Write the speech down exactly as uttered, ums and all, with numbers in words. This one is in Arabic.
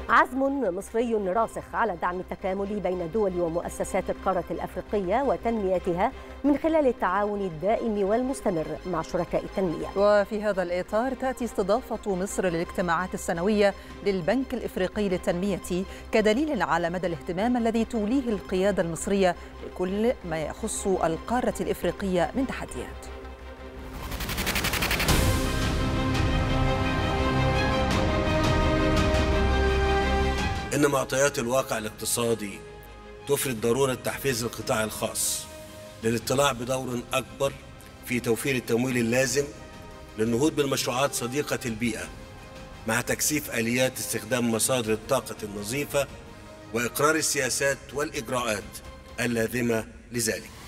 عزم مصري راسخ على دعم التكامل بين دول ومؤسسات القارة الأفريقية وتنميتها من خلال التعاون الدائم والمستمر مع شركاء التنمية. وفي هذا الإطار تأتي استضافة مصر للاجتماعات السنوية للبنك الإفريقي للتنمية كدليل على مدى الاهتمام الذي توليه القيادة المصرية بكل ما يخص القارة الإفريقية من تحديات. إن معطيات الواقع الاقتصادي تفرض ضرورة تحفيز القطاع الخاص للاطلاع بدور أكبر في توفير التمويل اللازم للنهوض بالمشروعات صديقة البيئة مع تكثيف آليات استخدام مصادر الطاقة النظيفة وإقرار السياسات والإجراءات اللازمة لذلك.